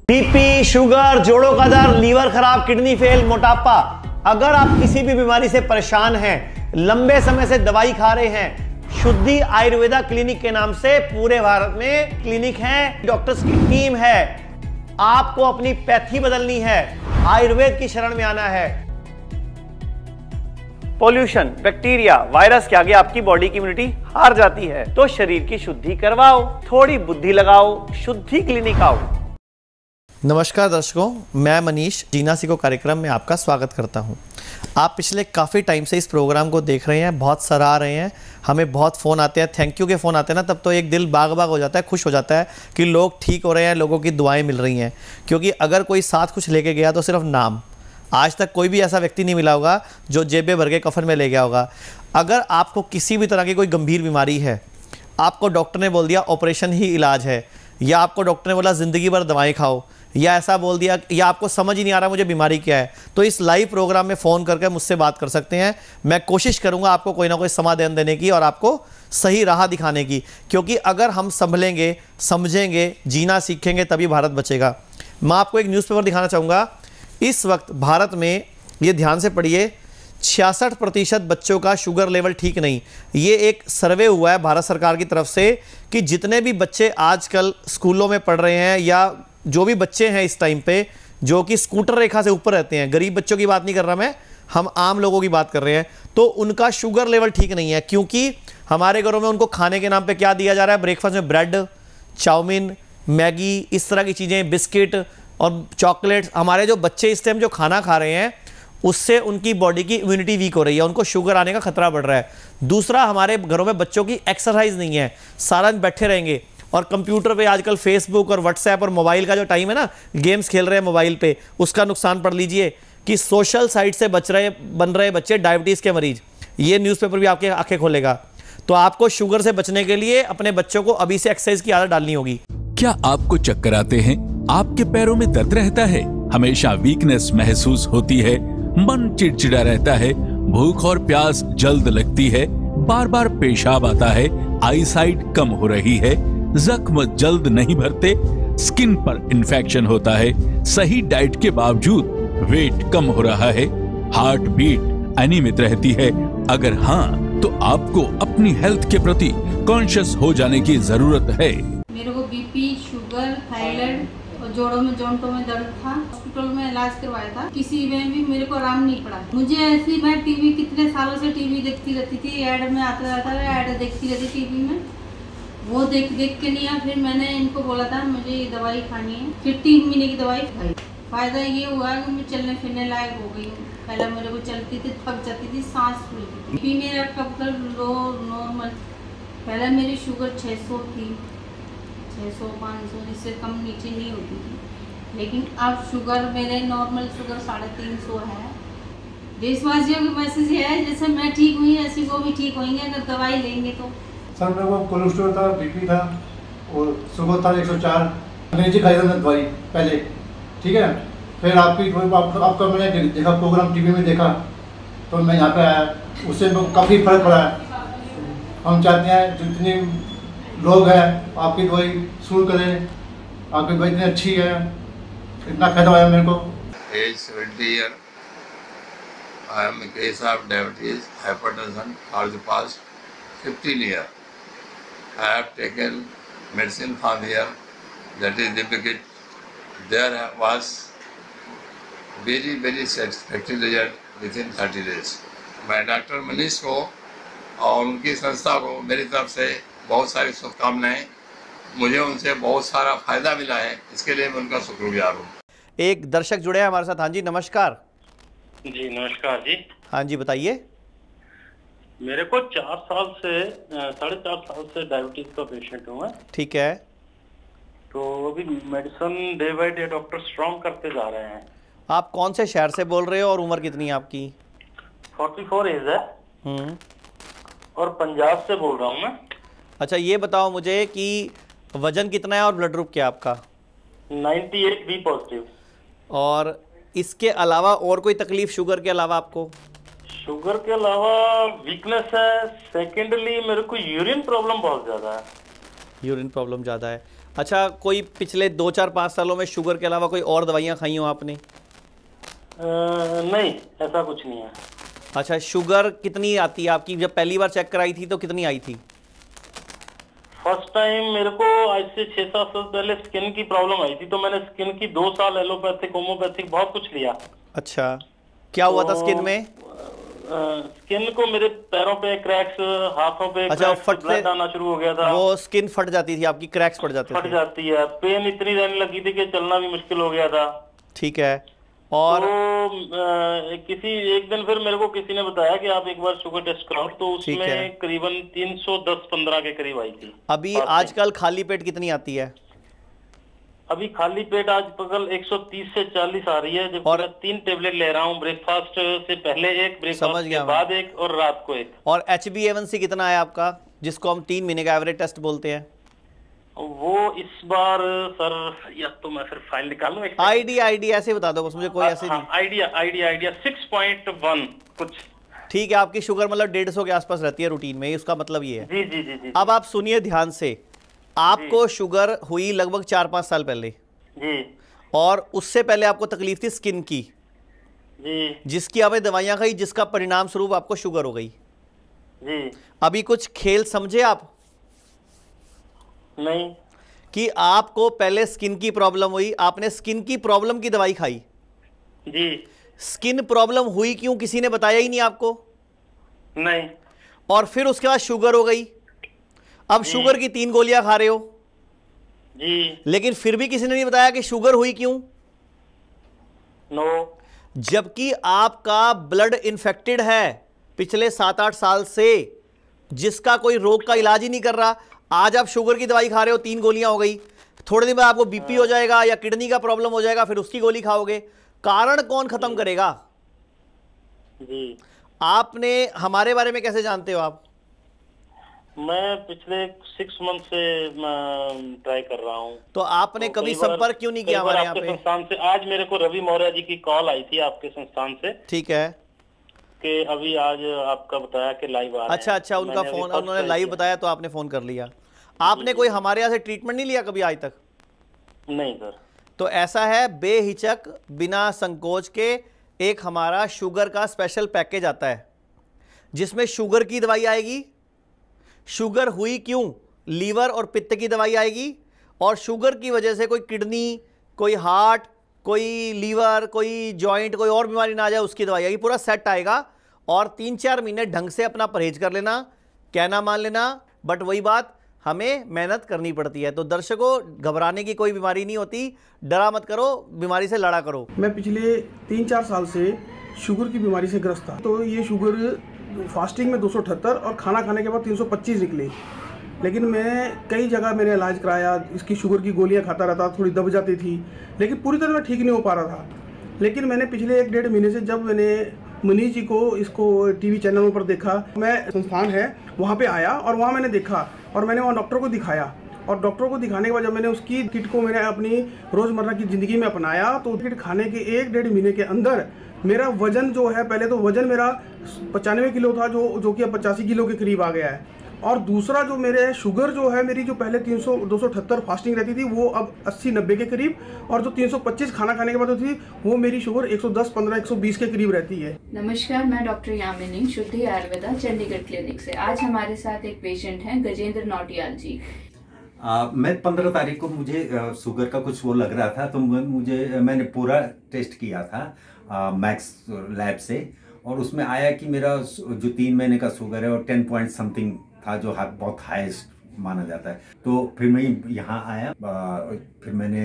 BP, sugar, जोड़ों का दर्द, लीवर खराब, किडनी फेल, मोटापा, अगर आप किसी भी बीमारी से परेशान हैं, लंबे समय से दवाई खा रहे हैं, शुद्धि आयुर्वेदा क्लिनिक के नाम से पूरे भारत में क्लिनिक है, डॉक्टर्स की टीम है। आपको अपनी पैथी बदलनी है, आयुर्वेद की शरण में आना है। पॉल्यूशन, बैक्टीरिया, वायरस के आगे आपकी बॉडी की इम्यूनिटी हार जाती है, तो शरीर की शुद्धि करवाओ, थोड़ी बुद्धि लगाओ, शुद्धि क्लिनिक आओ। नमस्कार दर्शकों, मैं मनीष जीना सीखो कार्यक्रम में आपका स्वागत करता हूं। आप पिछले काफ़ी टाइम से इस प्रोग्राम को देख रहे हैं, बहुत सराह रहे हैं, हमें बहुत फ़ोन आते हैं, थैंक यू के फ़ोन आते हैं ना, तब तो एक दिल बाग बाग हो जाता है, खुश हो जाता है कि लोग ठीक हो रहे हैं, लोगों की दुआएं मिल रही हैं। क्योंकि अगर कोई साथ कुछ लेके गया तो सिर्फ नाम, आज तक कोई भी ऐसा व्यक्ति नहीं मिला होगा जो जेबें भर के कफन में ले गया होगा। अगर आपको किसी भी तरह की कोई गंभीर बीमारी है, आपको डॉक्टर ने बोल दिया ऑपरेशन ही इलाज है, या आपको डॉक्टर ने बोला ज़िंदगी भर दवाएँ खाओ, या ऐसा बोल दिया, या आपको समझ ही नहीं आ रहा मुझे बीमारी क्या है, तो इस लाइव प्रोग्राम में फ़ोन करके मुझसे बात कर सकते हैं। मैं कोशिश करूंगा आपको कोई ना कोई समाधान देने की और आपको सही राह दिखाने की, क्योंकि अगर हम संभलेंगे, समझेंगे, जीना सीखेंगे, तभी भारत बचेगा। मैं आपको एक न्यूज़पेपर दिखाना चाहूँगा। इस वक्त भारत में, ये ध्यान से पढ़िए, 66% बच्चों का शुगर लेवल ठीक नहीं। ये एक सर्वे हुआ है भारत सरकार की तरफ से कि जितने भी बच्चे आजकल स्कूलों में पढ़ रहे हैं, या जो भी बच्चे हैं इस टाइम पे जो कि स्कूटर रेखा से ऊपर रहते हैं, गरीब बच्चों की बात नहीं कर रहा मैं, हम आम लोगों की बात कर रहे हैं, तो उनका शुगर लेवल ठीक नहीं है। क्योंकि हमारे घरों में उनको खाने के नाम पे क्या दिया जा रहा है? ब्रेकफास्ट में ब्रेड, चाउमीन, मैगी, इस तरह की चीज़ें, बिस्किट और चॉकलेट्स। हमारे जो बच्चे इस टाइम जो खाना खा रहे हैं, उससे उनकी बॉडी की इम्यूनिटी वीक हो रही है, उनको शुगर आने का खतरा बढ़ रहा है। दूसरा, हमारे घरों में बच्चों की एक्सरसाइज नहीं है, सारा दिन बैठे रहेंगे और कंप्यूटर पे आजकल फेसबुक और व्हाट्सएप और मोबाइल का जो टाइम है ना, गेम्स खेल रहे हैं मोबाइल पे, उसका नुकसान पढ़ लीजिए कि सोशल साइट से बन रहे बच्चे डायबिटीज़ के मरीज। ये न्यूज़पेपर भी आपके आंखें खोलेगा। तो आपको शुगर से बचने के लिए अपने बच्चों को अभी से एक्सरसाइज की आदत डालनी होगी। क्या आपको चक्कर आते हैं? आपके पैरों में दर्द रहता है? हमेशा वीकनेस महसूस होती है? मन चिड़चिड़ा रहता है? भूख और प्यास जल्द लगती है? बार बार पेशाब आता है? आईसाइट कम हो रही है? जख्म जल्द नहीं भरते? स्किन पर इन्फेक्शन होता है? सही डाइट के बावजूद वेट कम हो रहा है? हार्ट बीट अनियमित रहती है? अगर हाँ, तो आपको अपनी हेल्थ के प्रति कॉन्शियस हो जाने की जरूरत है। मेरे को बीपी, शुगर, थायराइड और जोड़ों में दर्द था। हॉस्पिटल में इलाज करवाया था, किसी में भी मेरे को आराम नहीं पड़ा। मुझे ऐसी, मैं टीवी कितने सालों से टीवी देखती रहती थी, ऐड में आता रहता था, ऐड देखती रहती टीवी में, वो देख के नहीं आया। फिर मैंने इनको बोला था मुझे ये दवाई खानी है, फिर 3 महीने की दवाई खाई। फायदा ये हुआ कि मैं चलने फिरने लायक हो गई हूँ। पहले मेरे को चलती थी, थक जाती थी, सांस फूलती थी। मेरा कब तक लो नॉर्मल, पहले मेरी शुगर 600 थी, 600, 500, इससे कम नीचे नहीं होती थी। लेकिन अब शुगर मेरे नॉर्मल शुगर 350 है। देशवासियों की मैसेज है, जैसे मैं ठीक हुई ऐसी वो भी ठीक होंगे अगर दवाई लेंगे तो। सर मेरे को कोलेस्ट्रॉल था, बीपी था और शुगर था 104। अंग्रेजी खाई था मैं दवाई पहले, ठीक है। फिर आपका मैंने देखा प्रोग्राम टीवी में देखा, तो मैं यहाँ पे आया, उससे मेरे को काफ़ी फर्क पड़ा है। हम चाहते हैं जितने लोग हैं आपकी दवाई शुरू करें, आपकी दवाई इतनी अच्छी है, इतना फायदा आया मेरे को। Age 70 year, I am in case of diabetes, hypertension for the past 15 years. I have taken medicine from here, that is Dipikit. There was very satisfactory result within 30 days. मैं डॉक्टर मनीष को और उनकी संस्था को मेरी तरफ से बहुत सारी शुभकामनाएं। मुझे उनसे बहुत सारा फायदा मिला है, इसके लिए मैं उनका शुक्रगुजार हूँ। एक दर्शक जुड़े हैं हमारे साथ। हाँ जी, नमस्कार। जी नमस्कार जी। हाँ जी, बताइए। मेरे को 4.5 साल से डायबिटीज का पेशेंट हूँ मैं। ठीक है। तो अभी medicine day by day doctor strong करते जा रहे हैं। आप कौन से शहर से बोल रहे हो और उम्र कितनी है आपकी? 44 एज है। और पंजाब से बोल रहा हूँ मैं। अच्छा, ये बताओ मुझे कि वजन कितना है और ब्लड ग्रुप क्या है आपका? 98 बी पॉजिटिव। और इसके अलावा और कोई तकलीफ शुगर के अलावा आपको? शुगर के अलावा वीकनेस है। सेकेंडली मेरे को यूरिन प्रॉब्लम बहुत ज्यादा है। यूरिन प्रॉब्लम ज़्यादा है। अच्छा, कोई पिछले 2-4-5 सालों में शुगर के अलावा कोई और दवाइयाँ खाई हो आपने? नहीं, ऐसा कुछ नहीं है। अच्छा, शुगर कितनी आती है आपकी? जब पहली बार चेक कराई थी तो कितनी आई थी? फर्स्ट टाइम मेरे को आज से 6-7 साल पहले स्किन की प्रॉब्लम आई थी, तो मैंने स्किन की 2 साल एलोपैथिक होम्योपैथिक बहुत कुछ लिया। अच्छा, क्या हुआ था स्किन में? स्किन को मेरे पैरों पे क्रैक्स, हाथों पे अच्छा, क्रैक्स, ब्लड आना शुरू हो गया था। वो स्किन फट जाती थी आपकी, क्रैक्स पड़ जाते थे? फट जाती है, पेन इतनी रहने लगी थी कि चलना भी मुश्किल हो गया था। ठीक है। और तो किसी एक दिन फिर मेरे को किसी ने बताया कि आप एक बार शुगर टेस्ट कराओ, तो उसमें करीबन 310-15 के करीब आई थी। अभी आजकल खाली पेट कितनी आती है? अभी खाली पेट आजकल 130 से 40 आ रही है, जबकि मैं 3 टेबलेट ले रहा हूँ, ब्रेकफास्ट से पहले एक, ब्रेकफास्ट के बाद एक और रात को एक। और HbA1c कितना है आपका, जिसको हम 3 महीने का एवरेज टेस्ट बोलते हैं? वो इस बार सर, या तो मैं फिर फाइल निकालूं? आईडी ऐसे बता दो बस मुझे, कोई ऐसे नहीं। आइडिया 6.1 कुछ। ठीक है, आपकी शुगर मतलब 150 के आसपास रहती है रूटीन में, उसका मतलब ये है। जी जी जी जी। अब आप सुनिए ध्यान से, आपको शुगर हुई लगभग 4-5 साल पहले जी, और उससे पहले आपको तकलीफ थी स्किन की जी, जिसकी आपने दवाइयां खाई, जिसका परिणाम स्वरूप आपको शुगर हो गई जी। अभी कुछ खेल समझे आप? नहीं। कि आपको पहले स्किन की प्रॉब्लम हुई, आपने स्किन की प्रॉब्लम की दवाई खाई जी। स्किन प्रॉब्लम हुई क्यों, किसी ने बताया ही नहीं आपको? नहीं। और फिर उसके बाद शुगर हो गई, अब शुगर की 3 गोलियां खा रहे हो जी, लेकिन फिर भी किसी ने नहीं बताया कि शुगर हुई क्यों। नो। जबकि आपका ब्लड इन्फेक्टेड है पिछले 7-8 साल से, जिसका कोई रोग का इलाज ही नहीं कर रहा। आज आप शुगर की दवाई खा रहे हो, 3 गोलियां हो गई, थोड़े दिन बाद आपको बीपी हो जाएगा या किडनी का प्रॉब्लम हो जाएगा, फिर उसकी गोली खाओगे। कारण कौन खत्म करेगा? जी। आपने हमारे बारे में कैसे जानते हो आप? मैं पिछले 6 मंथ से ट्राई कर रहा हूँ। तो आपने तो कभी संपर्क क्यों नहीं किया हमारे यहाँ पे? संस्थान से आज मेरे को रवि मौर्य जी की कॉल आई थी आपके संस्थान से। ठीक है कि अभी आज आपका बताया कि लाइव आ रहे हैं। अच्छा, उनका फोन, उन्होंने लाइव बताया तो आपने फोन कर लिया। आपने कोई हमारे यहाँ से ट्रीटमेंट नहीं लिया कभी आज तक? नहीं सर। तो ऐसा है, बेहिचक बिना संकोच के एक हमारा शुगर का स्पेशल पैकेज आता है जिसमें शुगर की दवाई आएगी, शुगर हुई क्यों, लीवर और पित्त की दवाई आएगी, और शुगर की वजह से कोई किडनी, कोई हार्ट, कोई लीवर, कोई जॉइंट, कोई और बीमारी ना आ जाए उसकी दवाई आएगी। पूरा सेट आएगा और 3-4 महीने ढंग से अपना परहेज कर लेना, कहना मान लेना, बट वही बात, हमें मेहनत करनी पड़ती है। तो दर्शकों, घबराने की कोई बीमारी नहीं होती, डरा मत करो, बीमारी से लड़ा करो। मैं पिछले 3-4 साल से शुगर की बीमारी से ग्रस्त था। तो ये शुगर फास्टिंग में 278 और खाना खाने के बाद 325 निकली। लेकिन मैं कई जगह मैंने इलाज कराया, इसकी शुगर की गोलियां खाता रहता, थोड़ी दब जाती थी, लेकिन पूरी तरह ठीक नहीं हो पा रहा था। लेकिन मैंने पिछले 1-1.5 महीने से जब मैंने मनीष जी को इसको टीवी चैनलों पर देखा, मैं संस्थान है वहाँ पे आया और वहाँ मैंने देखा और मैंने वहाँ डॉक्टर को दिखाया। और डॉक्टर को दिखाने के बाद जब मैंने उसकी किट को मैंने अपनी रोज़मर्रा की ज़िंदगी में अपनाया, तो किट खाने के 1-1.5 महीने के अंदर मेरा वजन जो है, पहले तो वजन मेरा 95 किलो था, जो कि अब 85 किलो के करीब आ गया है। और दूसरा जो मेरे शुगर जो है, मेरी जो पहले 278 फास्टिंग रहती थी, वो अब 80-90 के करीब, और जो 325 खाना खाने के बाद थी, वो मेरी शुगर 110-15-120 के करीब रहती है। नमस्कार, मैं डॉक्टर यामिनी, शुद्धि आयुर्वेदा, चंडीगढ़ क्लिनिक से। आज हमारे साथ एक पेशेंट हैं, गजेंद्र नौटियाल जी। मैं 15 तारीख को मुझे शुगर का कुछ वो लग रहा था, तो मैंने पूरा टेस्ट किया था मैक्स लैब से, और उसमें आया कि मेरा जो 3 महीने का शुगर है और 10 पॉइंट समथिंग था, जो बहुत हाईएस्ट माना जाता है। तो फिर मैं यहाँ आया, फिर मैंने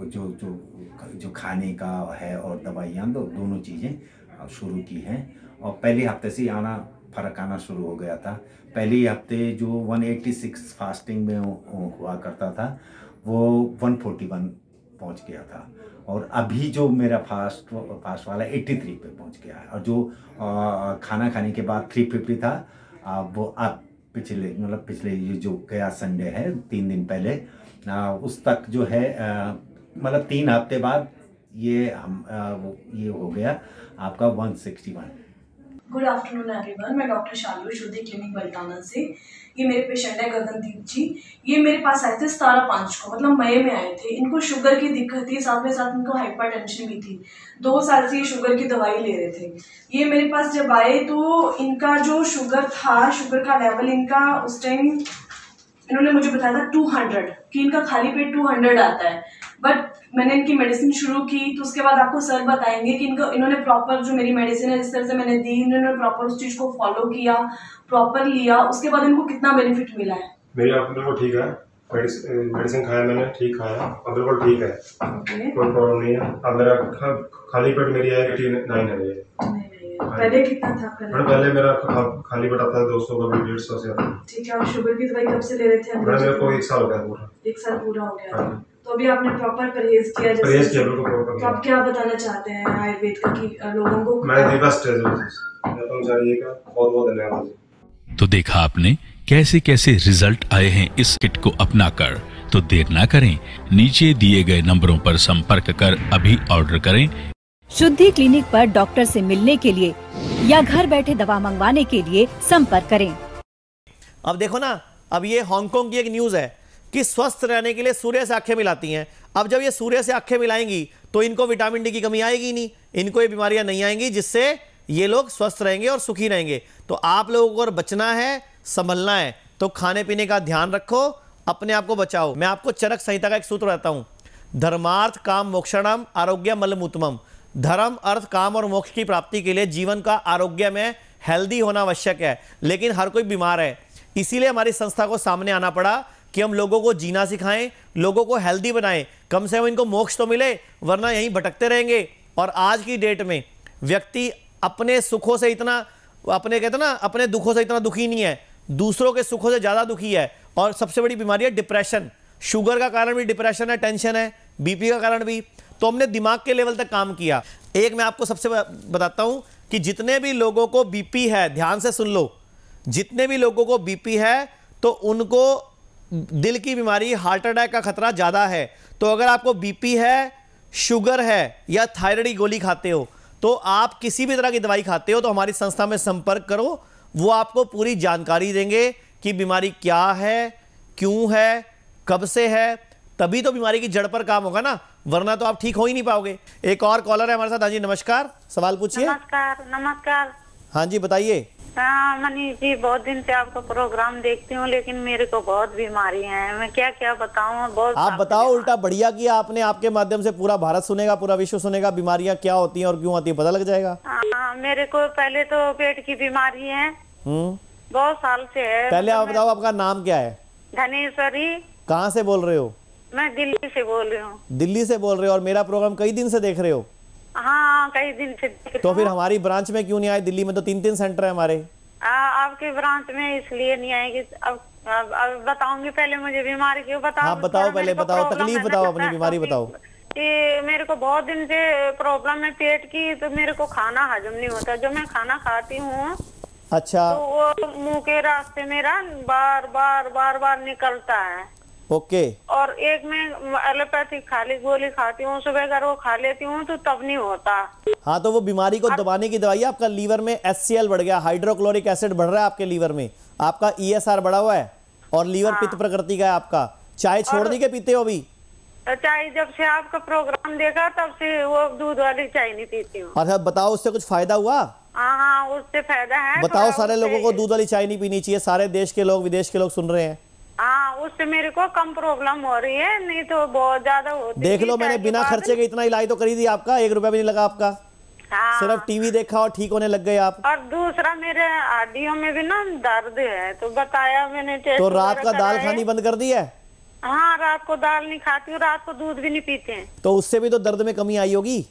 जो खाने का है और दवाइयाँ दोनों चीज़ें शुरू की हैं, और पहले हफ्ते से फ़र्क आना शुरू हो गया था। पहले हफ्ते जो 186 फास्टिंग में हुआ करता था, वो 141 पहुंच गया था, और अभी जो मेरा फास्ट वाला 83 पे पहुंच गया है, और जो खाना खाने के बाद 350 था, वो अब पिछले ये जो गया संडे है 3 दिन पहले, उस तक जो है, मतलब 3 हफ्ते बाद ये हो गया आपका 161। गुड आफ्टरनून एवरीवन, मैं डॉक्टर शालू शुद्धि क्लिनिक बल्टाना से। ये मेरे पेशेंट है गगनदीप जी। ये मेरे पास आए थे 17/5 को, मतलब मई में आए थे। इनको शुगर की दिक्कत थी, साथ में साथ इनको हाइपरटेंशन भी थी। 2 साल से ये शुगर की दवाई ले रहे थे। ये मेरे पास जब आए तो इनका जो शुगर था, शुगर का लेवल इनका उस टाइम इन्होंने मुझे बताया था 200, कि इनका खाली पेट 200 आता है। बट मैंने इनकी मेडिसिन शुरू की तो उसके बाद आपको सर बताएंगे कि इन्होंने प्रॉपर जो मेरी मेडिसिन है जिस तरह से मैंने दी, इन्होंने प्रॉपर उस चीज को फॉलो किया, प्रॉपर लिया, उसके बाद इनको कितना बेनिफिट मिला है। मेरी आप बिल्कुल ठीक है, मेडिसिन खाया मैंने, ठीक खाया, अब बिल्कुल ठीक है, कोई प्रॉब्लम नहीं है। अब मेरा खाली पेट मेरी है 89 है। पहले कितना था? पहले मेरा खाली पेट आता था 200 का, 150 से आता। ठीक है। और शुगर की दवाई कब से ले रहे थे? मेरे को 1 साल हो गया पूरा। 1 साल पूरा हो गया। तो अभी आपने प्रॉपर परहेज किया? परहेज किया बिल्कुल प्रॉपर। तो आप क्या बताना चाहते हैं आयुर्वेद का कि लोगों को? मैं दी बेस्ट है का बहुत बहुत धन्यवाद। तो देखा आपने कैसे कैसे रिजल्ट आए हैं इस किट को अपनाकर। तो देर ना करें, नीचे दिए गए नंबरों पर संपर्क कर अभी ऑर्डर करें। शुद्धि क्लिनिक पर डॉक्टर से मिलने के लिए या घर बैठे दवा मंगवाने के लिए संपर्क करें। अब देखो ना, अब ये हांगकांग की एक न्यूज है कि स्वस्थ रहने के लिए सूर्य से आंखें मिलाती हैं। अब जब ये सूर्य से आंखें मिलाएंगी तो इनको विटामिन डी की कमी आएगी नहीं, इनको ये बीमारियां नहीं आएंगी, जिससे ये लोग स्वस्थ रहेंगे और सुखी रहेंगे। तो आप लोगों को अगर बचना है, संभलना है, तो खाने पीने का ध्यान रखो, अपने आप को बचाओ। मैं आपको चरक संहिता का एक सूत्र रहता हूं, धर्मार्थ काम मोक्षणम आरोग्यम मलमूत्रमम। धर्म, अर्थ, काम और मोक्ष की प्राप्ति के लिए जीवन का आरोग्य में हेल्दी होना आवश्यक है, लेकिन हर कोई बीमार है। इसीलिए हमारी संस्था को सामने आना पड़ा कि हम लोगों को जीना सिखाएं, लोगों को हेल्दी बनाएं, कम से कम इनको मोक्ष तो मिले, वरना यहीं भटकते रहेंगे। और आज की डेट में व्यक्ति अपने सुखों से इतना, अपने कहते ना, अपने दुखों से इतना दुखी नहीं है, दूसरों के सुखों से ज्यादा दुखी है। और सबसे बड़ी बीमारी है डिप्रेशन। शुगर का कारण भी डिप्रेशन है, टेंशन है, बीपी का कारण भी। तो हमने दिमाग के लेवल तक काम किया। एक मैं आपको सबसे बताता हूं कि जितने भी लोगों को बीपी है, ध्यान से सुन लो, जितने भी लोगों को बीपी है तो उनको दिल की बीमारी, हार्ट अटैक का खतरा ज्यादा है। तो अगर आपको बीपी है, शुगर है या थायराइड की गोली खाते हो, तो आप किसी भी तरह की दवाई खाते हो तो हमारी संस्था में संपर्क करो। वो आपको पूरी जानकारी देंगे कि बीमारी क्या है, क्यों है, कब से है, तभी तो बीमारी की जड़ पर काम होगा ना, वरना तो आप ठीक हो ही नहीं पाओगे। एक और कॉलर है हमारे साथ। हाँ जी, नमस्कार, सवाल पूछिए। नमस्कार। नमस्कार। हाँ जी, बताइए। मनीष जी, बहुत दिन से आपका प्रोग्राम देखती हूँ, लेकिन मेरे को बहुत बीमारी है, मैं क्या क्या बताऊँ? बहुत आप बताओ। उल्टा बढ़िया किया आपने, आपके माध्यम से पूरा भारत सुनेगा, पूरा विश्व सुनेगा बीमारियां क्या होती हैं और क्यों आती है, पता लग जाएगा। मेरे को पहले तो पेट की बीमारी है, बहुत साल से है। पहले आप बताओ, आपका नाम क्या है? धनेश्वरी। कहाँ से बोल रहे हो? मैं दिल्ली से बोल रही हूँ। दिल्ली से बोल रहे हो, और मेरा प्रोग्राम कई दिन से देख रहे हो? हाँ, कई दिन से देख रही तो फिर हमारी ब्रांच में क्यों नहीं आए? दिल्ली में तो 3 सेंटर है हमारे। आपके ब्रांच में इसलिए नहीं आएगी। अब बताऊंगी, पहले मुझे बीमारी क्यों बताओ। हाँ बताओ, पहले बताओ, तकलीफ बताओ, अपनी बीमारी बताओ। कि मेरे को बहुत दिन से प्रॉब्लम है पेट की, तो मेरे को खाना हजम नहीं होता। जो मैं खाना खाती हूँ, अच्छा, तो वो मुंह के रास्ते मेरा बार बार बार बार निकलता है। ओके। और एक मैं एलोपैथिक खाली गोली खाती हूँ, सुबह अगर वो खा लेती हूँ तो तब नहीं होता। हाँ, तो वो बीमारी को दबाने की दवाई है। आपका लीवर में HCl बढ़ गया, हाइड्रोक्लोरिक एसिड बढ़ रहा है आपके लीवर में, आपका ESR बढ़ा हुआ है, और लीवर पित्त प्रकृति का है आपका। चाय छोड़ने के पीते हो अभी? चाय जब से आपका प्रोग्राम देखा तब से वो दूध वाली चाय नहीं पीती हूँ। अच्छा, बताओ, उससे कुछ फायदा हुआ? हाँ, उससे फायदा है। बताओ, सारे लोगों को दूध वाली चाय नहीं पीनी चाहिए। सारे देश के लोग, विदेश के लोग सुन रहे हैं। हाँ, उससे मेरे को कम प्रॉब्लम हो रही है, नहीं तो बहुत ज्यादा होती। देख लो, मैंने बिना खर्चे के इतना इलाज तो कर ही दिया आपका, 1 रुपया भी नहीं लगा आपका। हाँ। सिर्फ टीवी देखा और ठीक होने लग गए आप। और दूसरा, मेरे हड्डियों में भी ना दर्द है, तो बताया मैंने। तो रात का दाल खानी बंद कर दी है? हाँ, रात को दाल नहीं खाती हूँ, रात को दूध भी नहीं पीते हैं। तो उससे भी तो दर्द में कमी आई होगी।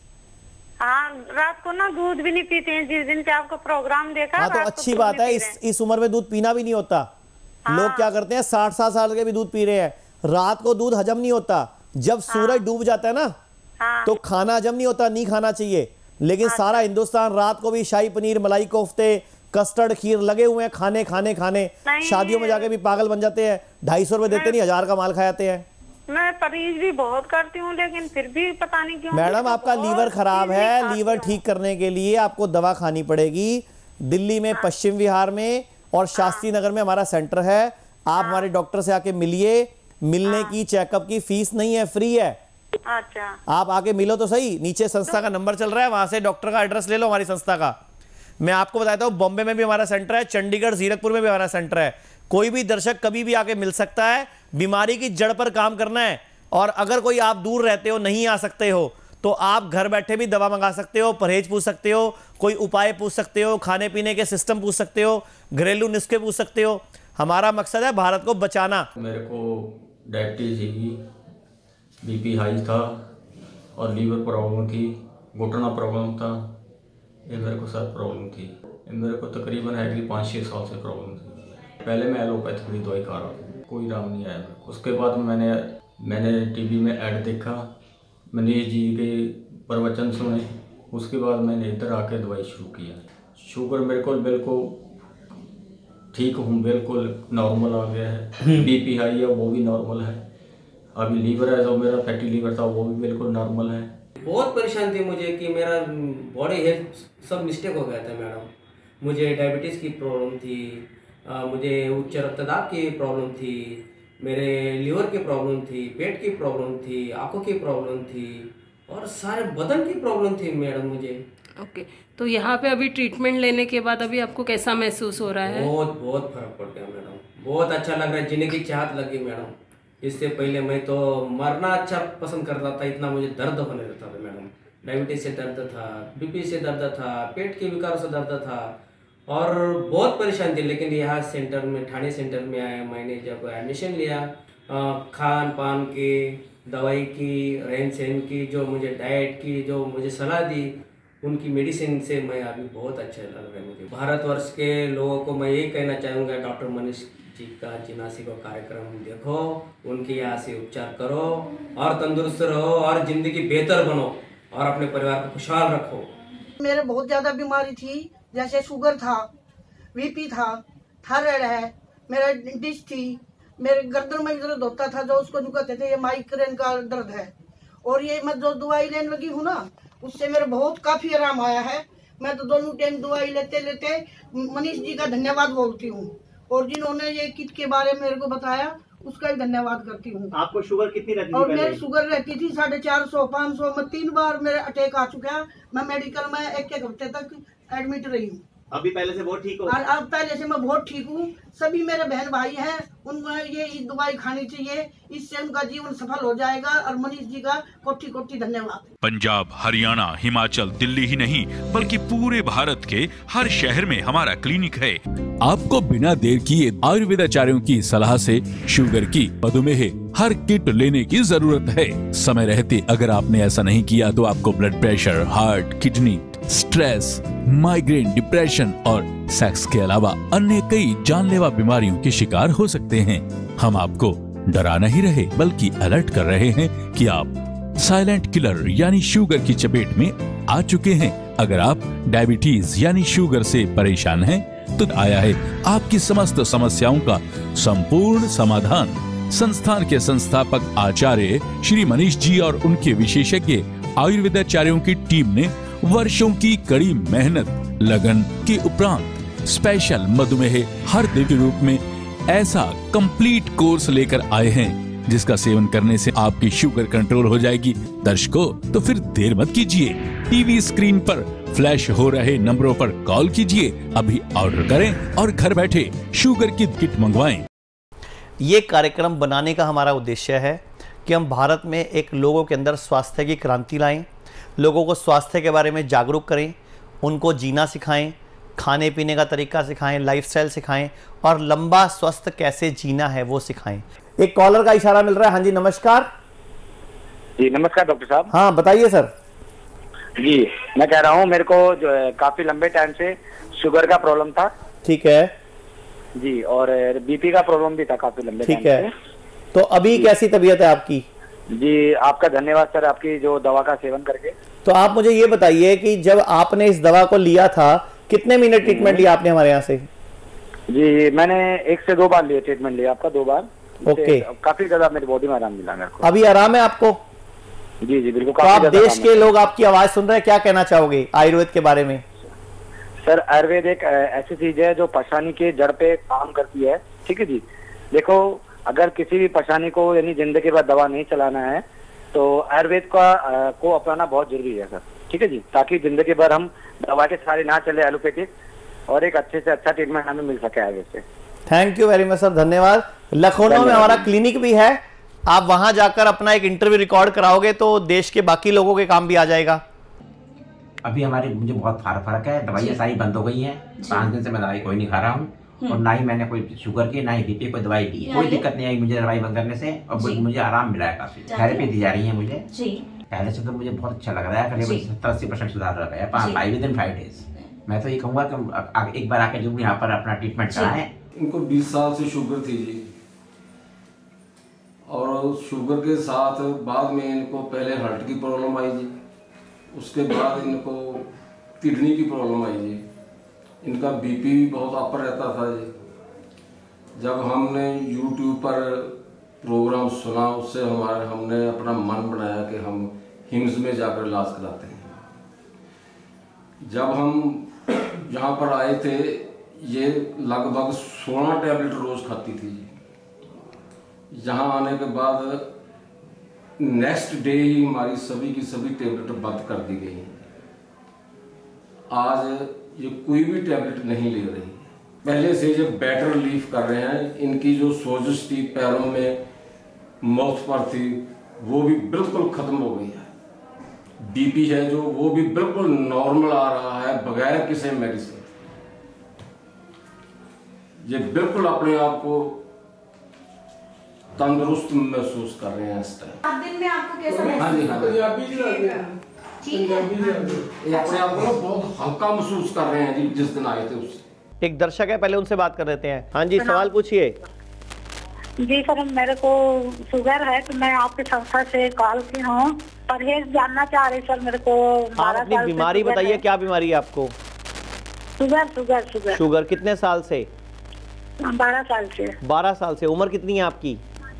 हाँ, रात को ना दूध भी नहीं पीते हैं, जिस दिन से आपका प्रोग्राम देखा। हाँ, तो अच्छी बात है। इस उम्र में दूध पीना भी नहीं होता। लोग क्या करते हैं, 60-60 साल के भी दूध पी रहे हैं। रात को दूध हजम नहीं होता। जब सूरज डूब जाता है ना, तो खाना हजम नहीं होता, नहीं खाना चाहिए। लेकिन सारा हिंदुस्तान रात को भी शाही पनीर, मलाई कोफ्ते, कस्टर्ड, खीर लगे हुए हैं खाने खाने खाने। शादियों में जाके भी पागल बन जाते हैं। 250 रुपए देते नहीं, 1000 का माल खा जाते हैं। मैं परहेज भी बहुत करती हूँ, लेकिन फिर भी पता नहीं क्यों। मैडम, आपका लीवर खराब है। लीवर ठीक करने के लिए आपको दवा खानी पड़ेगी। दिल्ली में, पश्चिम विहार में और शास्त्री नगर में हमारा सेंटर है। आप हमारे डॉक्टर से आके मिलिए। मिलने की, चेकअप की फीस नहीं है, फ्री है। अच्छा, आप आके मिलो तो सही। नीचे संस्था का नंबर चल रहा है, वहां से डॉक्टर का एड्रेस ले लो हमारी संस्था का। मैं आपको बताता हूँ, बॉम्बे में भी हमारा सेंटर है, चंडीगढ़ जीरकपुर में भी हमारा सेंटर है। कोई भी दर्शक कभी भी आके मिल सकता है। बीमारी की जड़ पर काम करना है। और अगर कोई आप दूर रहते हो, नहीं आ सकते हो, तो आप घर बैठे भी दवा मंगा सकते हो, परहेज पूछ सकते हो, कोई उपाय पूछ सकते हो, खाने पीने के सिस्टम पूछ सकते हो, घरेलू नुस्खे पूछ सकते हो। हमारा मकसद है भारत को बचाना। मेरे को डायबिटीज थी, बीपी हाई था और लीवर प्रॉब्लम थी, घुटना प्रॉब्लम था, ये मेरे को सर प्रॉब्लम थी। मेरे को तकरीबन है कि 5-6 साल से प्रॉब्लम थी। पहले मैं एलोपैथिक की दवाई खा रहा था, कोई आराम नहीं आया। उसके बाद मैंने टीवी में ऐड देखा, मनीष जी के प्रवचन सुने, उसके बाद मैंने इधर आके दवाई शुरू किया। शुगर मेरे को बिल्कुल ठीक हूँ, बिल्कुल नॉर्मल आ गया है। बीपी हाई है वो भी नॉर्मल है। अभी लीवर है, जो मेरा फैटी लीवर था वो भी बिल्कुल नॉर्मल है। बहुत परेशान थी मुझे कि मेरा बॉडी हेल्थ सब मिस्टेक हो गया था मैडम। मुझे डायबिटीज़ की प्रॉब्लम थी, मुझे उच्च रक्तदाब की प्रॉब्लम थी, मेरे लीवर की प्रॉब्लम थी, पेट की प्रॉब्लम थी, आंखों की प्रॉब्लम थी और सारे बदन की प्रॉब्लम थी मैडम मुझे। ओके, तो यहाँ पे अभी ट्रीटमेंट लेने के बाद अभी आपको कैसा महसूस हो रहा है? बहुत फर्क पड़ गया मैडम, बहुत अच्छा लग रहा है, जीने की चाहत लगी मैडम। इससे पहले मैं तो मरना अच्छा पसंद करता था, इतना मुझे दर्द होने लगता था मैडम। डायबिटीज से दर्द था, बीपी से दर्द था, पेट के विकारों से दर्द था और बहुत परेशान थी। लेकिन यहाँ सेंटर में, ठाणे सेंटर में आया, मैंने जब एडमिशन लिया, खान पान की, दवाई की, रहन सहन की, जो मुझे डाइट की जो मुझे सलाह दी, उनकी मेडिसिन से मैं अभी बहुत अच्छा लग रहा है मुझे। भारतवर्ष के लोगों को मैं यही कहना चाहूँगा, डॉक्टर मनीष जी का जीना सीखो कार्यक्रम देखो, उनके यहाँ से उपचार करो और तंदुरुस्त रहो और ज़िंदगी बेहतर बनो और अपने परिवार को खुशहाल रखो। मेरे बहुत ज़्यादा बीमारी थी, जैसे शुगर था, बीपी था, थायराइड है, मेरा डिश थी, मेरे गर्दन में दर्द होता था, जो उसको कहते थे ये माइग्रेन का दर्द है। और ये मैं जो दवाई लेने लगी हूँ ना, उससे मेरे बहुत काफ़ी आराम आया है। मैं तो दोनों टाइम दवाई लेते लेते मनीष जी का धन्यवाद बोलती हूँ और जिन्होंने ये किट के बारे में मेरे को बताया उसका भी धन्यवाद करती हूँ। आपको शुगर कितनी रहती थी? और मेरी शुगर रहती थी 450, 500 में 3 बार मेरे अटैक आ चुका है। मैं मेडिकल में 1-1 हफ्ते तक एडमिट रही हूँ। अभी पहले से बहुत ठीक हो? और अब पहले से मैं बहुत ठीक हूँ। सभी मेरे बहन भाई हैं, उनको ये दवाई खानी चाहिए, इससे उनका जीवन सफल हो जाएगा। और मनीष जी का कोटि कोटि धन्यवाद। पंजाब, हरियाणा, हिमाचल, दिल्ली ही नहीं बल्कि पूरे भारत के हर शहर में हमारा क्लिनिक है। आपको बिना देर किए आयुर्वेदाचार्यों की सलाह से शुगर की, मधुमेह हर किट लेने की जरूरत है। समय रहते अगर आपने ऐसा नहीं किया तो आपको blood pressure, heart, kidney, stress, migraine, depression और सेक्स के अलावा अन्य कई जानलेवा बीमारियों के शिकार हो सकते हैं। हम आपको डरा नहीं रहे बल्कि अलर्ट कर रहे हैं कि आप साइलेंट किलर यानी शुगर की चपेट में आ चुके हैं। अगर आप डायबिटीज यानी शुगर से परेशान हैं तो आया है आपकी समस्त समस्याओं का संपूर्ण समाधान। संस्थान के संस्थापक आचार्य श्री मनीष जी और उनके विशेषज्ञ आयुर्वेदाचार्यों की टीम ने वर्षों की कड़ी मेहनत लगन के उपरांत स्पेशल मधुमेह हर दिन के रूप में ऐसा कंप्लीट कोर्स लेकर आए हैं जिसका सेवन करने से आपकी शुगर कंट्रोल हो जाएगी। दर्शकों, तो फिर देर मत कीजिए, टीवी स्क्रीन पर फ्लैश हो रहे नंबरों पर कॉल कीजिए, अभी ऑर्डर करें और घर बैठे शुगर की किट मंगवाएं। ये कार्यक्रम बनाने का हमारा उद्देश्य है कि हम भारत में एक लोगों के अंदर स्वास्थ्य की क्रांति लाएं, लोगों को स्वास्थ्य के बारे में जागरूक करें, उनको जीना सिखाएं, खाने पीने का तरीका सिखाएं, लाइफस्टाइल सिखाएं और लंबा स्वस्थ कैसे जीना है वो सिखाएं। एक कॉलर का इशारा मिल रहा है। हाँ जी, नमस्कार। जी नमस्कार डॉक्टर साहब। हाँ बताइए सर। जी मैं कह रहा हूँ, मेरे को जो है काफी लंबे टाइम से शुगर का प्रॉब्लम था। ठीक है जी, और बीपी का प्रॉब्लम भी था काफी लंबे टाइम से। ठीक है, तो अभी कैसी तबीयत है आपकी? जी आपका धन्यवाद सर, आपकी जो दवा का सेवन करके। तो आप मुझे ये बताइए कि जब आपने इस दवा को लिया था कितने महीने ट्रीटमेंट लिया आपने हमारे यहाँ से? जी मैंने 1 से 2 बार लिया, ट्रीटमेंट लिया आपका 2 बार। ओके, काफी ज्यादा मेरी बॉडी में आराम मिला मेरे को। अभी आराम है आपको? जी जी बिल्कुल। तो आप देश के लोग आपकी आवाज सुन रहे हैं, क्या कहना चाहोगे आयुर्वेद के बारे में? सर आयुर्वेद एक ऐसी चीज है जो परेशानी के जड़ पे काम करती है। ठीक है जी। देखो अगर किसी भी परेशानी को यानी जिंदगी भर दवा नहीं चलाना है तो आयुर्वेद को अपनाना बहुत जरूरी है सर। ठीक है जी, ताकि जिंदगी भर हम दवा के सहारे ना चले एलोपैथिक, और एक अच्छे से अच्छा ट्रीटमेंट हमें मिल सके आयुर्वेद से। Thank you very much sir, धन्यवाद। लखनऊ में हमारा क्लिनिक भी है, आप वहां जाकर अपना एक इंटरव्यू रिकॉर्ड कराओगे तो देश के बाकी लोगों के काम भी आ जाएगा। अभी मुझे बहुत फर्क है, दवाइयाँ सारी बंद हो गई हैं। 5 दिन से मैं दवाई कोई नहीं खा रहा हूँ, और ना ही मैंने कोई शुगर की ना ही बीपी कोई दवाई दी है। कोई दिक्कत नहीं आई मुझे दवाई बंद करने से, और मुझे आराम मिला है काफी। थेरेपी दी जा रही है मुझे पहले से, तो मुझे बहुत अच्छा लग रहा है। करीब 70-80% सुधार रहा है 5 डेज। मैं तो ये कहूँगा कि एक बार आके जरूर यहाँ पर अपना ट्रीटमेंट कराएं। इनको 20 साल से शुगर थी जी, और शुगर के साथ बाद में इनको पहले हार्ट की प्रॉब्लम आई जी, उसके बाद इनको किडनी की प्रॉब्लम आई जी, इनका बीपी भी बहुत अपर रहता था जी। जब हमने YouTube पर प्रोग्राम सुना, उससे हमने अपना मन बनाया कि हम हिम्स में जाकर इलाज कराते हैं। जब हम यहाँ पर आए थे ये लगभग 16 टैबलेट रोज खाती थी जी। यहाँ आने के बाद नेक्स्ट डे ही हमारी सभी की सभी टैबलेट बंद कर दी गई। आज ये कोई भी टैबलेट नहीं ले रही, पहले से ये बेटर रिलीफ कर रहे हैं। इनकी जो सोजिश थी पैरों में, माउथ पर थी, वो भी बिल्कुल खत्म हो गई है। बीपी है जो वो भी बिल्कुल नॉर्मल आ रहा है बगैर किसी मेडिसिन। ये बिल्कुल अपने आप को तंदुरुस्त महसूस कर रहे हैं इस टाइम। 7 दिन में आपको कैसा ठीक है, अपने आप को बहुत हल्का महसूस कर रहे हैं जी जिस दिन आए थे उससे। एक दर्शक है, पहले उनसे बात कर लेते हैं। हाँ जी, सवाल पूछिए। जी सर, मेरे को शुगर है तो मैं आपकी संस्था से कॉल की हूँ, परहेज जानना चाह रही सर। मेरे को आप अपनी बीमारी बताइए, क्या बीमारी है आपको? शुगर। शुगर कितने साल से? 12 साल से। 12 साल से। उम्र कितनी है आपकी?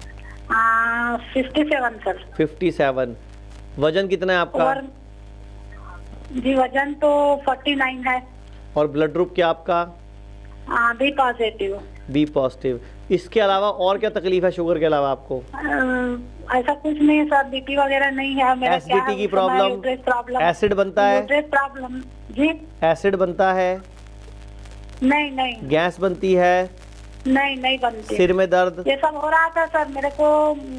57 सर। 57। वजन कितना है आपका? जी वजन तो 49 है। और ब्लड ग्रुप क्या आपका? B positive. B positive. इसके अलावा और क्या तकलीफ है शुगर के अलावा आपको? ऐसा कुछ नहीं है सर, बीपी वगैरह नहीं है। मेरा एसिडिटी की प्रॉब्लम? एसिड बनता है? प्रॉब्लम जी। एसिड बनता है? नहीं। गैस बनती है? नहीं बनती। सिर में दर्द? ये सब हो रहा था सर मेरे को।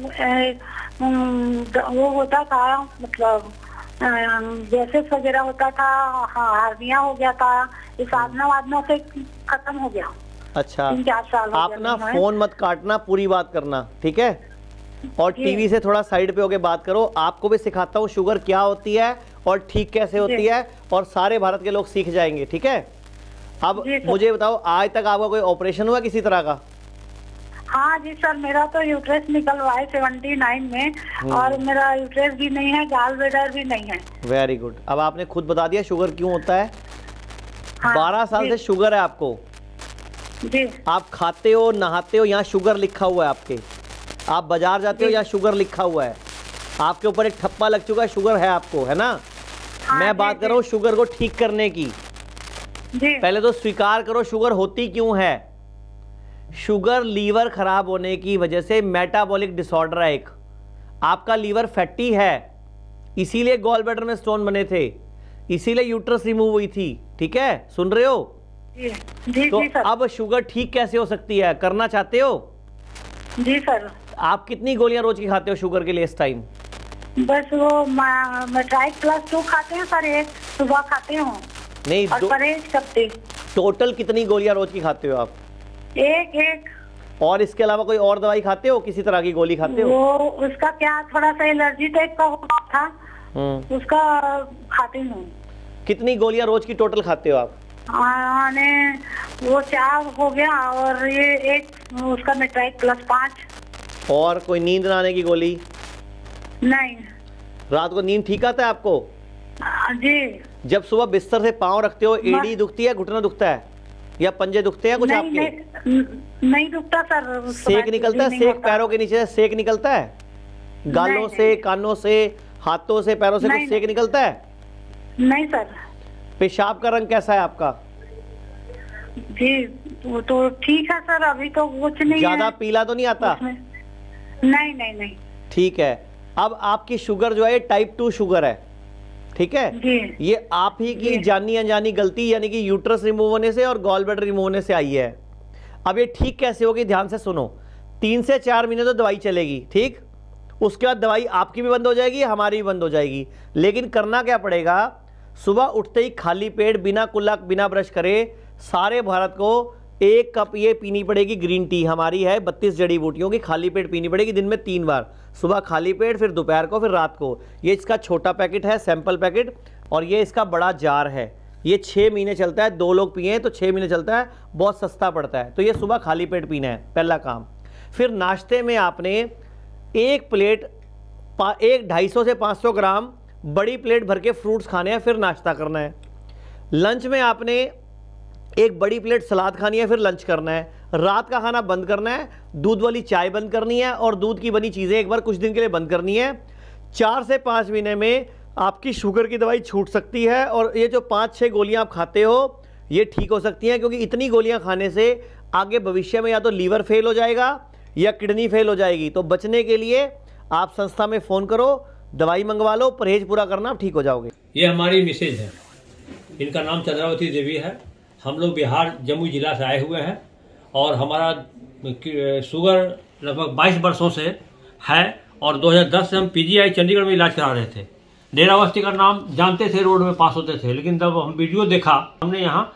वो होता था, मतलब गैसेस वगैरह होता था, हार्निया हो गया था। ये साधना से खत्म हो गया। अच्छा, 3-4 साल आप ना फोन मत काटना, पूरी बात करना, ठीक है? और टीवी से थोड़ा साइड पे होके बात करो। आपको भी सिखाता हूँ शुगर क्या होती है और ठीक कैसे होती है, और सारे भारत के लोग सीख जाएंगे, ठीक है? अब मुझे बताओ, आज तक आपका कोई ऑपरेशन हुआ किसी तरह का? हाँ जी सर, मेरा तो यूट्रस निकलवा है 79 में, और मेरा यूट्रस भी नहीं है, गाल ब्लैडर भी नहीं है। Very good. अब आपने खुद बता दिया शुगर क्यों होता है। 12 साल से शुगर है आपको जी। आप खाते हो, नहाते हो, यहाँ शुगर लिखा हुआ है आपके। आप बाजार जाते हो, यहाँ शुगर लिखा हुआ है। आपके ऊपर एक ठप्पा लग चुका है, शुगर है आपको, है ना? मैं बात कर रहा हूँ शुगर को ठीक करने की। पहले तो स्वीकार करो शुगर होती क्यों है। शुगर लीवर खराब होने की वजह से मेटाबॉलिक डिसऑर्डर है एक। आपका लीवर फैटी है, इसीलिए गॉल ब्लैडर में स्टोन बने थे, इसीलिए यूट्रस रिमूव हुई थी, ठीक है? सुन रहे हो? जी सर। अब शुगर ठीक कैसे हो सकती है, करना चाहते हो? जी सर। आप कितनी गोलियां रोज की खाते हो शुगर के लिए इस टाइम? बस वो Matrix+2 खाते हैं सर, एक सुबह खाते हो नहीं, और परहेज करते। टोटल कितनी गोलियां रोज की खाते हो आप? एक। और इसके अलावा कोई और दवाई खाते हो, किसी तरह की गोली खाते हो? वो उसका क्या थोड़ा सा एलर्जी टाइप का हुआ था, उसका खाती हूँ। कितनी गोलियां रोज की टोटल खाते हो आप? वो 4 हो गया, और ये एक उसका Matrix+5। और कोई नींद न आने की गोली? नहीं। रात को नींद ठीक आता है आपको? जी। जब सुबह बिस्तर से पाँव रखते हो, एड़ी दुखती है, घुटना दुखता है, या पंजे दुखते हैं कुछ आपके? नहीं दुखता सर। सेक निकलता है? सेक पैरों के नीचे से सेक निकलता है? गालों से, कानों से, हाथों से, पैरों से कुछ सेक निकलता है? नहीं सर। पेशाब का रंग कैसा है आपका? जी तो ठीक है सर, अभी तो कुछ नहीं ज्यादा है। पीला तो नहीं आता? नहीं नहीं नहीं। ठीक है। अब आपकी शुगर जो है टाइप 2 शुगर है, ठीक है जी। ये आप ही की जानी अनजानी गलती यानी कि यूट्रस रिमूव होने से और गॉल ब्लैडर रिमूव होने से आई है। अब ये ठीक कैसे होगी, ध्यान से सुनो। 3 से 4 महीने तो दवाई चलेगी, ठीक, उसके बाद दवाई आपकी भी बंद हो जाएगी, हमारी भी बंद हो जाएगी। लेकिन करना क्या पड़ेगा, सुबह उठते ही खाली पेट बिना कुल्ला बिना ब्रश करे सारे भारत को 1 कप ये पीनी पड़ेगी ग्रीन टी। हमारी है 32 जड़ी बूटियों की, खाली पेट पीनी पड़ेगी दिन में 3 बार, सुबह खाली पेट, फिर दोपहर को, फिर रात को। ये इसका छोटा पैकेट है, सैंपल पैकेट, और ये इसका बड़ा जार है। ये 6 महीने चलता है, 2 लोग पिए तो 6 महीने चलता है, बहुत सस्ता पड़ता है। तो ये सुबह खाली पेट पीना है, पहला काम। फिर नाश्ते में आपने 1 प्लेट 250 से 500 ग्राम बड़ी प्लेट भर के फ्रूट्स खाने हैं, फिर नाश्ता करना है। लंच में आपने 1 बड़ी प्लेट सलाद खानी है, फिर लंच करना है। रात का खाना बंद करना है, दूध वाली चाय बंद करनी है और दूध की बनी चीज़ें एक बार कुछ दिन के लिए बंद करनी है। 4 से 5 महीने में आपकी शुगर की दवाई छूट सकती है और ये जो 5-6 गोलियां आप खाते हो ये ठीक हो सकती हैं, क्योंकि इतनी गोलियां खाने से आगे भविष्य में या तो लीवर फेल हो जाएगा या किडनी फेल हो जाएगी। तो बचने के लिए आप संस्था में फ़ोन करो, दवाई मंगवा लो, परहेज पूरा करना, आप ठीक हो जाओगे। ये हमारी मिसेज है, इनका नाम चंद्रावती देवी है। हम लोग बिहार जमुई जिला से आए हुए हैं और हमारा शुगर लगभग 22 वर्षों से है और 2010 से हम PGI चंडीगढ़ में इलाज करा रहे थे। डेराबस्ती का नाम जानते थे, रोड में पास होते थे, लेकिन जब हम वीडियो देखा हमने यहाँ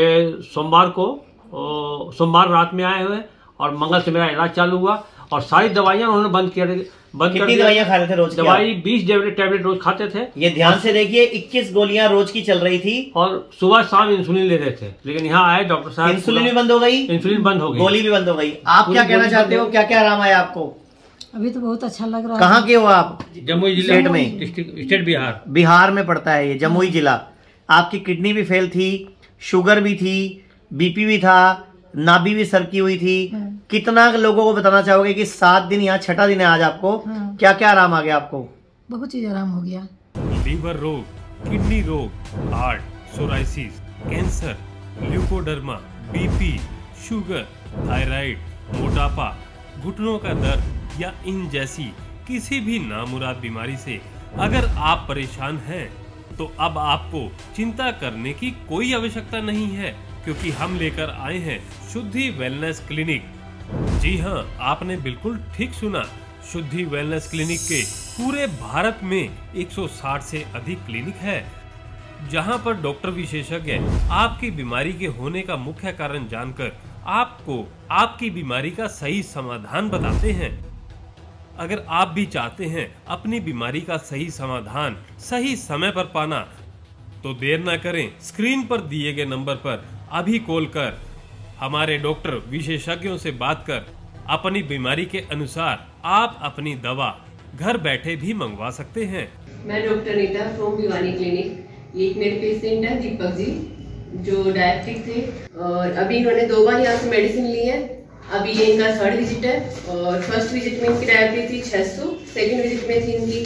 सोमवार रात में आए हुए और मंगल से मेरा इलाज चालू हुआ और सारी दवाइयाँ उन्होंने बंद कर कितनी दवाइयाँ खा रहे थे रोज? दवाई 20 टैबलेट रोज खाते थे। ये ध्यान से देखिए, 21 गोलियां रोज की चल रही थी और सुबह शाम इंसुलिन ले रहे थे। लेकिन यहाँ आए डॉक्टर साहब, इंसुलिन भी बंद हो गई, इंसुलिन बंद हो गई, गोली भी बंद हो गई। आप क्या कहना चाहते हो, क्या क्या आराम आया आपको? अभी तो बहुत अच्छा लग रहा है। कहाँ के हो आप? जमुई जिला स्टेट में, स्टेट बिहार, बिहार में पड़ता है ये जमुई जिला। आपकी किडनी भी फेल थी, शुगर भी थी, BP भी था, नाभि भी सरकी हुई थी। कितना लोगों को बताना चाहोगे कि 7 दिन यहाँ 6ठा दिन है आज आपको, क्या क्या आराम आ गया आपको? बहुत चीज आराम हो गया। लीवर रोग, किडनी रोग, heart, psoriasis, cancer, leucoderma, BP, sugar, thyroid, मोटापा, घुटनों का दर्द या इन जैसी किसी भी नामुराद बीमारी से अगर आप परेशान हैं तो अब आपको चिंता करने की कोई आवश्यकता नहीं है, क्योंकि हम लेकर आए हैं शुद्धि वेलनेस क्लिनिक। जी हाँ, आपने बिल्कुल ठीक सुना, शुद्धि वेलनेस क्लिनिक के पूरे भारत में 160 से अधिक क्लिनिक है, जहां पर डॉक्टर विशेषज्ञ आपकी बीमारी के होने का मुख्य कारण जानकर आपको आपकी बीमारी का सही समाधान बताते हैं। अगर आप भी चाहते हैं अपनी बीमारी का सही समाधान सही समय पर पाना, तो देर न करें, स्क्रीन पर दिए गए नंबर पर अभी कॉल कर हमारे डॉक्टर विशेषज्ञों से बात कर अपनी बीमारी के अनुसार आप अपनी दवा घर बैठे भी मंगवा सकते हैं। मैं doctor Neeta from Bhiwani clinic. ये एक मेरे पेशेंट है दीपक जी, जो डायबिटिक थे और अभी इन्होंने 2 बार यहाँ से मेडिसिन ली है। अभी ये इनका 3rd विजिट है और फर्स्ट विजिट में इनकी डायबिटीज थी 600, सेकंड विजिट में थी इनकी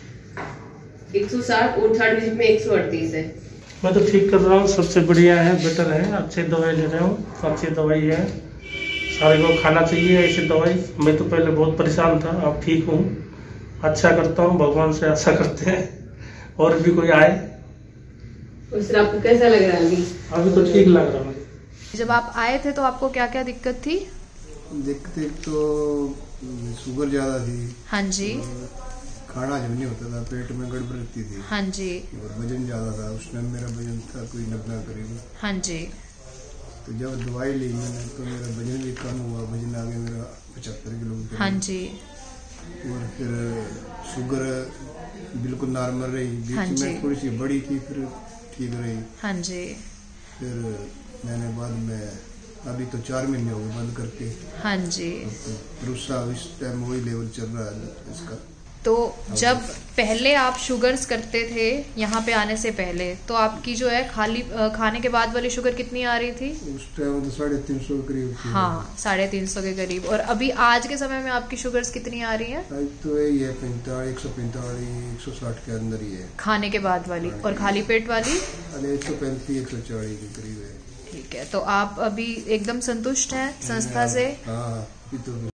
160 और 3rd विजिट में 138 है। मैं तो ठीक कर रहा हूँ, सबसे बढ़िया है, बेटर है, अच्छी दवाई ले रहा हूँ, अच्छी दवाई है, सारे को खाना चाहिए ऐसी दवाई। मैं तो पहले बहुत परेशान था, अब ठीक हूँ, अच्छा करता हूँ, भगवान से आशा करते हैं और भी कोई आए। सर आपको कैसा लग रहा है अभी तो ठीक लग रहा है। जब आप आए थे तो आपको क्या क्या दिक्कत थी? दिक्कत तो शुगर ज्यादा थी। हाँ जी। खाना हजम नहीं होता था, पेट में गड़बड़ रहती थी। हाँ जी। और वजन ज्यादा था, उस टाइम मेरा वजन था कोई 90 करीब। हाँ जी। तो जब दवाई ली मैंने तो मेरा वजन भी कम हुआ, वजन आ गया मेरा 75 किलो। हाँ जी। और फिर शुगर बिल्कुल नॉर्मल रही, बीच में थोड़ी सी बड़ी थी, फिर ठीक रही। हाँ जी। फिर मैंने बाद में अभी तो 4 महीने हो गए बंद करके। हाँ जी। रूसा इस टाइम वही लेवल चल रहा है इसका। तो जब पहले आप शुगर्स करते थे यहाँ पे आने से पहले, तो आपकी जो है खाने के बाद वाली शुगर कितनी आ रही थी? उस टाइम तो 350 के करीब थी। हाँ, 350 के करीब। और अभी आज के समय में आपकी शुगर्स कितनी आ रही है? आज तो यही है 145, 160 के अंदर ही है खाने के बाद वाली। और खाली पेट वाली 135, 140 के करीब है। ठीक है, तो आप अभी एकदम संतुष्ट हैं संस्था से? हाँ,